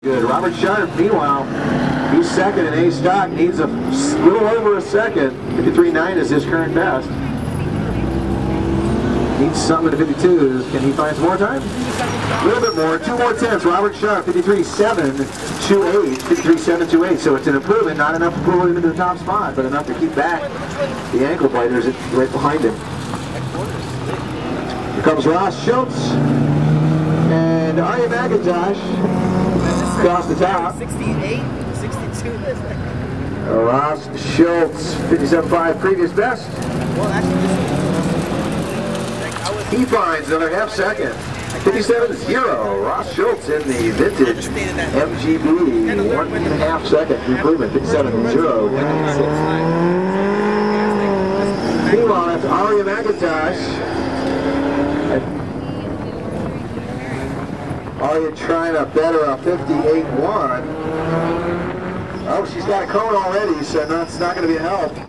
Good. Robert Sharp, meanwhile, he's second in A stock, needs a little over a second. 53.9 is his current best. Needs something to 52s. Can he find some more time? A little bit more. 2 more tenths. Robert Sharp, 53.728. 53.728. So it's an improvement. Not enough to pull him into the top spot, but enough to keep back the ankle biters right behind him. Here comes Ross Schultz and Aria across the top. 68, 62. Ross Schultz, 57.5, previous best. Well, actually, He finds another half second. 57.0. Ross Schultz in the vintage MGB. 1.5 second improvement. 57.0. Meanwhile, that's Aria Aria trying to better a 58.1. Oh, she's got a cone already, so that's not going to be a help.